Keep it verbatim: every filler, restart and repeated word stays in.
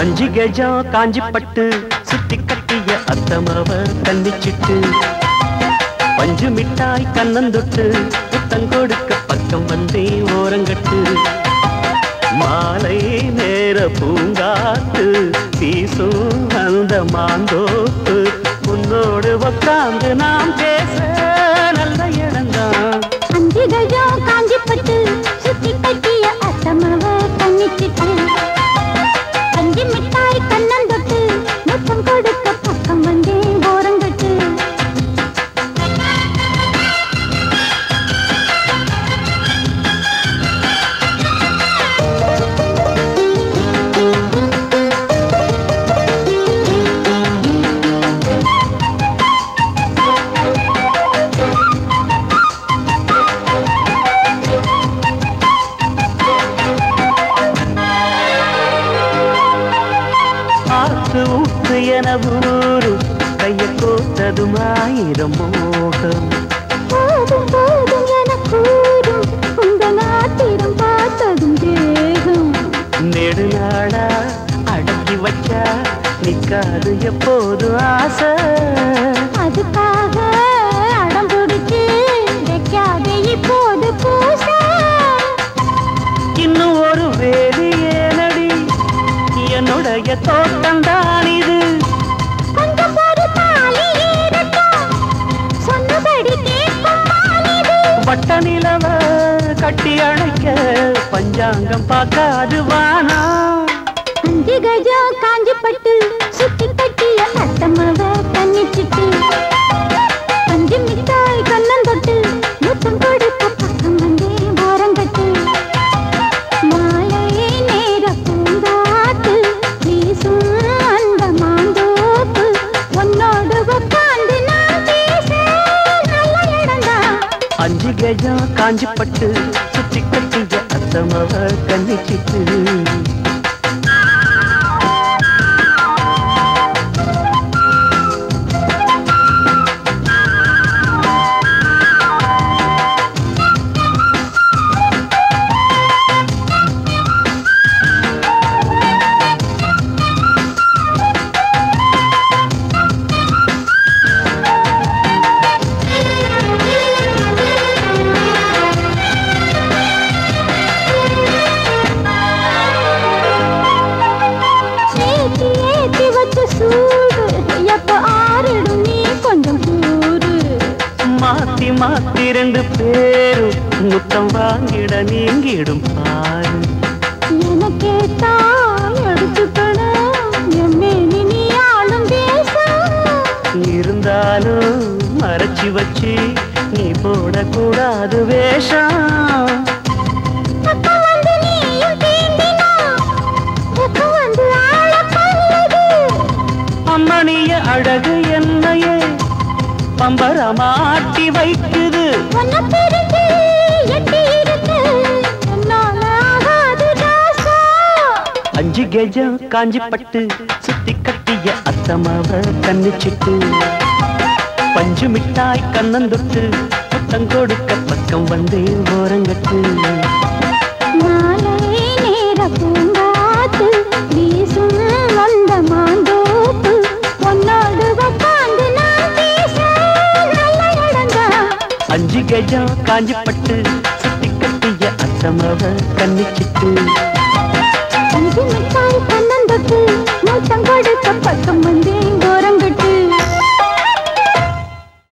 அஞ்சு கஜம் காஞ்சி பட்டு சுத்தி கட்டிய அத்தமவ கண்ணிச்சிட்டு பஞ்சு மிட்டாய் கண்ணந்தொட்டு புத்தம் கொடுக்க பக்கம் வந்தே ஓரங்கட்டு மாலை நேர பூங்காத்து வீசும் அந்த மாந்தோப்பு உன்னோடு உட்கார்ந்து நாம் பேச நல்ல இடம்தான். அஞ்சு கஜம் காஞ்சி பட்டு சுத்தி கட்டிய அத்தமவ கண்ணிச்சிட்டு பஞ்சு மிட்டாய் கண்ணந்தொட்டு முத்தம் கொடுக்க பக்கம் வந்தே ஓரங்கட்டு ஊத்து என ஊரு கைய கோத்ததும் ஆயிரம் மோகம் போதும் போதும் என கூறும் உங்கள் ஆத்திரம் பார்த்ததும் தேகம் நெடுநாளா அடக்கி வச்சா நிக்காது எப்போது ஆசை அதுக்காக அடம் பிடிச்சு வைக்காதே இப்போது பூச இன்னும் ஒரு வேலி ஏனடி என்னுடைய தோட்டம்தான் இது கொஞ்சம் ஒரு தாலி ஏறட்டும் சொன்னபடி கேட்கும் மாலிது வட்ட நிலவ கட்டி அணைக்க பஞ்சாங்கம் பார்க்காது வானா. அஞ்சு கஜம் காஞ்சி பட்டு சுத்தி கட்டிய அத்தமவ கண்ணிச்சிட்டு பஞ்சு மிட்டாய் கண்ணந்தொட்டு முத்தம் கொடுக்க பக்கம் வந்தே ஓரங்கட்டு மாலை நேர பூங்காத்து வீசும் அந்த மாந்தோப்பு உன்னோடு உட்கார்ந்து நான் பேச நல்ல இடம்தான். அஞ்சு கஜம் காஞ்சி பட்டு சுத்தி கட்டிய அத்தமவ கண்ணிச்சிட்டு மாத்தி மாத்தி ரெண்டு பேரும் முத்தம் வாங்கிட நீங்கிடும் பாரு எனக்கேத்தா எடுத்துக்கணும் எம்மேனி நீ ஆளும் தேசம் இருந்தாலும் மறைச்சி வச்சு நீ போடக்கூடாது வேஷம் அம்மணிய அழகு என்னையே பம்பரமாட்டி வைக்குது அஞ்சு கஜம் காஞ்சி பட்டு சுத்தி கட்டிய அத்தமாவ கண்ணிச்சிட்டு பஞ்சு மிட்டாய் கண்ணந்தொட்டு புத்தம் கொடுக்க பக்கம் வந்து ஓரங்கட்டு மாலை நேர பூங்காத்து வீசும் அந்த மாந்தோப்பு உன்னோடு உட்கார்ந்து நான் பேச நல்ல இடம்தான். அஞ்சு கஜம் காஞ்சி பட்டு சுத்தி கட்டிய அத்தமாவ கண்ணிச்சிட்டு பஞ்சு மிட்டாய் கண்ணந்தொட்டு முத்தம் கொடுக்க பக்கம் வந்தே